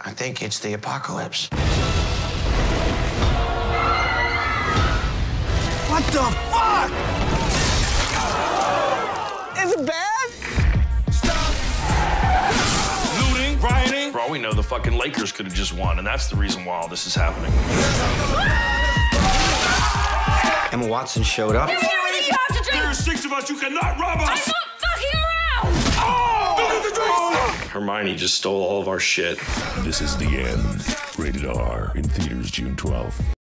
I think it's the apocalypse. What the fuck? Is it bad? Looting, rioting. For all we know, the fucking Lakers could have just won, and that's the reason why all this is happening. Emma Watson showed up. Give me everything you have to drink! There are 6 of us, you cannot rob us! I'm not fucking around! Hermione just stole all of our shit. This is the end. Rated R in theaters June 12th.